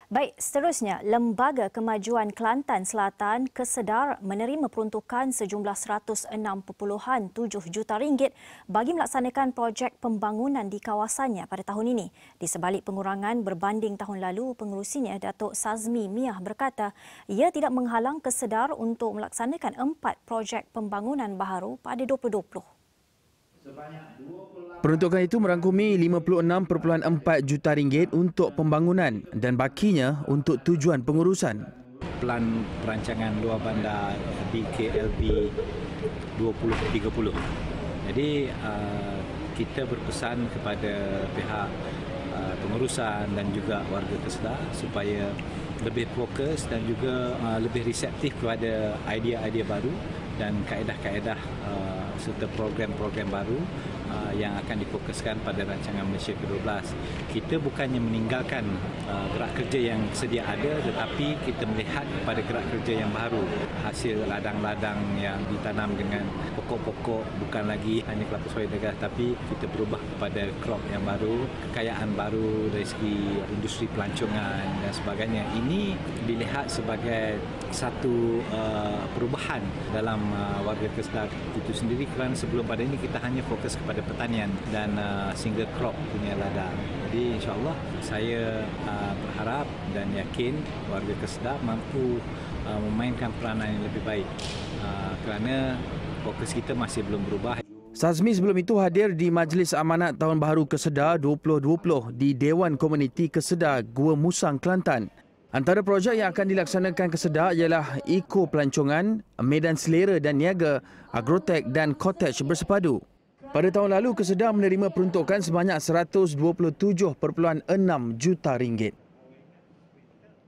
Baik, seterusnya, Lembaga Kemajuan Kelantan Selatan Kesedar menerima peruntukan sejumlah RM106.7 juta bagi melaksanakan projek pembangunan di kawasannya pada tahun ini. Di sebalik pengurangan berbanding tahun lalu, pengerusinya Datuk Sazmi Miah berkata ia tidak menghalang Kesedar untuk melaksanakan 4 projek pembangunan baharu pada 2020. Peruntukan itu merangkumi RM56.4 juta untuk pembangunan dan bakinya untuk tujuan pengurusan. Pelan perancangan luar bandar BKLB 2030. Jadi kita berpesan kepada pihak pengurusan dan juga warga Kesedar supaya lebih fokus dan juga lebih reseptif kepada idea-idea baru dan kaedah-kaedah serta program-program baru yang akan difokuskan pada rancangan Malaysia ke-12. Kita bukannya meninggalkan gerak kerja yang sedia ada, tetapi kita melihat kepada gerak kerja yang baru. Hasil ladang-ladang yang ditanam dengan pokok-pokok bukan lagi hanya kelapa sawit degas, tapi kita berubah kepada crop yang baru, kekayaan baru dari segi industri pelancongan dan sebagainya. Ini dilihat sebagai satu perubahan dalam warga Kesedar itu sendiri, kerana sebelum pada ini kita hanya fokus kepada pertanian dan single crop punya ladang. Jadi insya-Allah saya berharap dan yakin warga Kesedar mampu memainkan peranan yang lebih baik kerana fokus kita masih belum berubah. Sazmi sebelum itu hadir di Majlis Amanat Tahun Baharu Kesedar 2020 di Dewan Komuniti Kesedar, Gua Musang, Kelantan. Antara projek yang akan dilaksanakan Kesedar ialah Eko Pelancongan, Medan Selera dan Niaga, Agrotek dan Cottage bersepadu. Pada tahun lalu, Kesedar menerima peruntukan sebanyak RM127.6 juta.